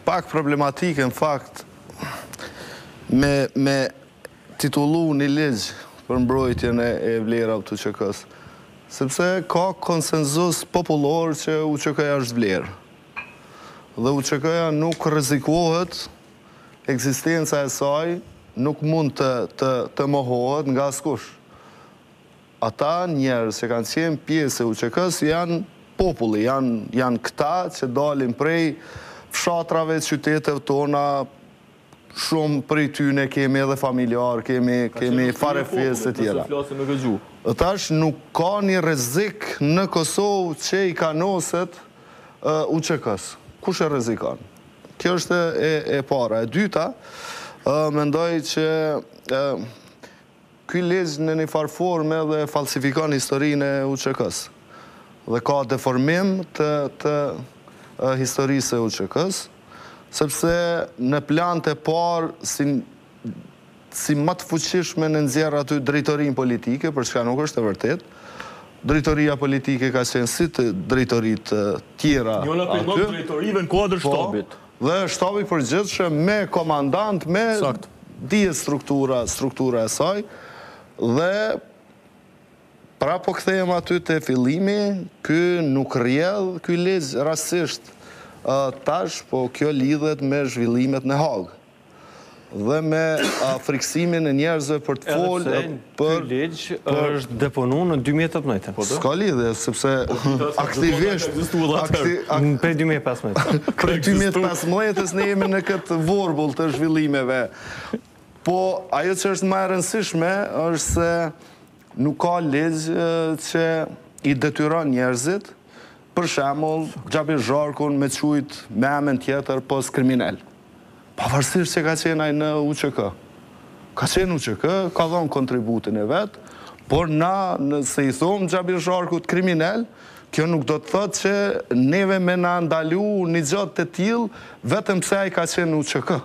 pak problematike në fakt me titullu një ligj për mbrojtjen e vlerave të UÇK-s. Sepse ka konsenzus popullor që UÇK-ja është vlerë. Dhe UÇK-ja nuk rrezikohet, ekzistenca e saj nuk mund të mohohet nga askush. Ata njerëz që kanë qenë pjesë e UÇK-s janë populli, janë këta që dalin prej fshatrave, qyteteve tona, shumë prej tyne kemi edhe familjar, kemi farefjes e tjera. Tash nuk ka një rrezik në Kosovë që i kanoset UÇK-s. Kush e rrezikon? Kjo është e para. E dyta, mendoj që ky ligj në një farë forme dhe falsifikon historinë e UÇK-s. Dhe ka deformim të historisë e UÇK-s, sepse në plant e parë si më të fuqishme në nxjerr aty drejtorinë politike, për çka nuk është e vërtet. Drejtoria politike ka qenë si të drejtoritë tjera aty. Njëna për drejtorive në kuadër shtabit. Dhe shtabi përgjithshëm me komandant, me dije struktura e saj, dhe pra po kthehem aty te fillimi, ky nuk rrjedh ky ligj rastësisht tash, po kjo lidhet me zhvillimet në Hag. Dhe me friksimin e njerëzve për të folë për ky ligj është deponuar në 2018. S'ka lidhje, sepse aktivisht prej 2015. Prej 2015 ne jemi në këtë vorbull të zhvillimeve. Po ajo që është më e rëndësishme është se nuk ka ligj që i detyron njerëzit, për shembull, Xhabir Zharkun me quajt me emën tjetër post kriminal. Pavarësisht që ka qenë ai në UÇK. Ka qenë UÇK, ka dhënë kontributin e vet, por na nëse i thom Xhabir Zharkut kriminal, kjo nuk do të thotë që neve me na ndalu një gjatë të tillë vetëm pse ai ka qenë në UÇK.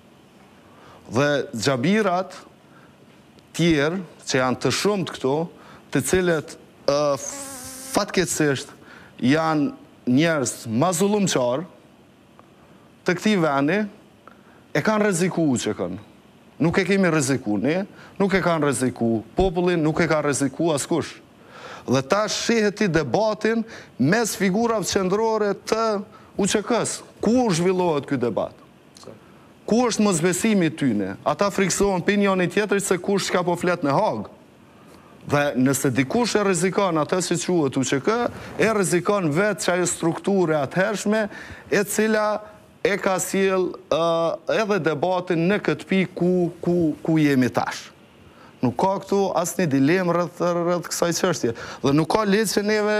Dhe Xhabirat tjerë që janë të shumt këtu, të cilët fatkeqësisht janë njerëz ma zullumçar të këtij vendi, e kanë rreziku UÇK-n. Nuk e kemi rreziku ne, nuk e kanë rreziku popullin, nuk e ka rreziku askush. Dhe tash shihet i debatin mes figurave qendrore të UÇK-s. Ku zhvillohet ky debat? Ku është mosbesimi tyne? Ata friksohen për njëri tjetrit se kush çka po flet në Hag. Dhe nëse dikush e rrezikon atë që quhet UÇK, e rrezikon vetë çajo strukture atëhershme e cila e ka sjell edhe debatin në këtë pikë ku jemi tash. Nuk ka këtu asnjë dilemë rreth kësaj çështje. Dhe nuk ka ligj që neve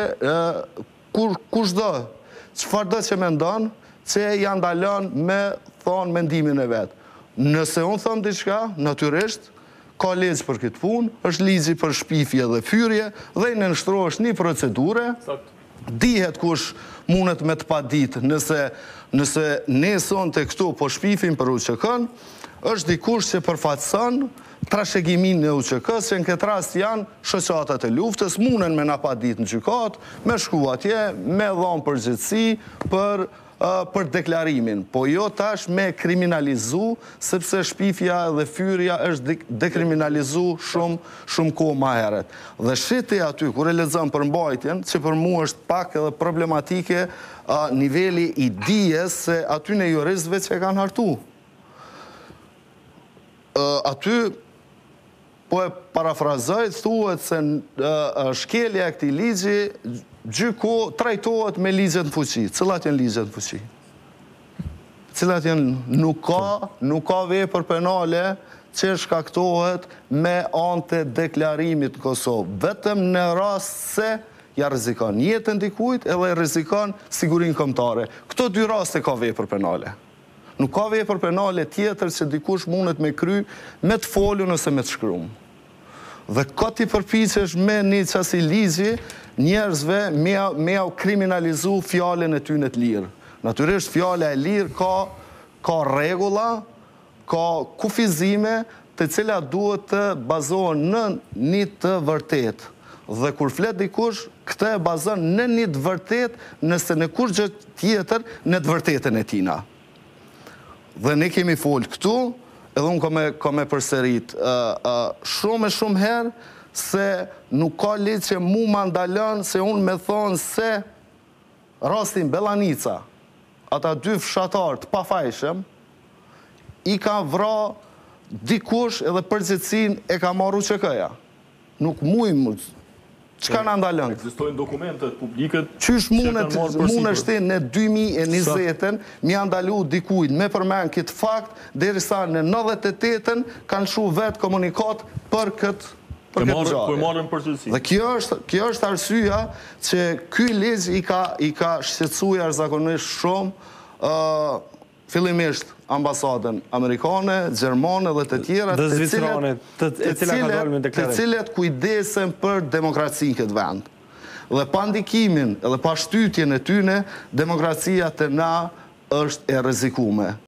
kushdo, çfarëdo që mendon, që ja ndalon me thonë mendimin e vet. Nëse unë them diçka, natyrisht ka ligj për këtë punë, është ligji për shpifje dhe fyrje, dhe i nënshtrohesh një procedure, dihet kush mundet me të padit, nëse ne sonte këtu po shpifim për UÇK-n, është dikush që përfaqëson trashëgimin e UÇK-s, që në këtë rast janë shoqatat e luftës, munden me na padit në gjykat, me shku atje, me dhënë përgjegjësi për deklarimin, po jo tash me kriminalizu, sepse shpifja dhe fyrja është dekriminalizu shumë kohë më herët. Dhe shiti aty, kur e lexon përmbajtjen, që për mua është pak edhe problematike niveli i dijes se aty në juristëve që e kanë hartu. Aty, po e parafrazoj, thuhet se shkelja e këtij ligji gjyku trajtohet me ligjet në fuqi. Cilat janë ligjet në fuqi? Cilat janë, nuk ka vepër penale që shkaktohet me anë të deklarimit në Kosovë. Vetëm në rast se ja rrezikon jetën dikujt edhe rrezikon sigurinë kombëtare. Këto dy raste ka vepër penale. Nuk ka vepër penale tjetër që dikush mundet me kry me të folur ose me të shkruar. Dhe ka ti përpiqesh me një qasi ligji njerëzve me au kriminalizu fjalën e tyre të lirë. Natyrisht fjala e lirë ka rregulla, ka kufizime të cilat duhet të bazohen në një të vërtetë. Dhe kur flet dikush, këtë e bazon në një të vërtetë, nëse në kurrë gjë tjetër në të vërtetën e tina. Dhe ne kemi folë këtu, edhe unë kam e përsërit shumë herë se nuk ka ligj që mu ma ndalën se unë me thonë se rastin Bellanica, ata dy fshatarë të pafajshëm, i ka vra dikush edhe përgjithësin e ka marru QK-ja. Nuk mujmë, çka na ndalën? Ekzistojnë dokumentet publike. Qysh mund është në 2020-ën mi andalu dikujt me përmen këtë fakt, derisa në 98-ën kanë shu vetë komunikat për këtë gjarje. Dhe kjo është arsyeja që ky ligj i ka shqetësuar zakonisht shumë fillimisht ambasadën amerikane, gjermane dhe të tjera, të cilet kujdesen për demokracinë këtë vend. Dhe pa ndikimin edhe pa shtytjen e tyne, demokracia të na është e rrezikuar.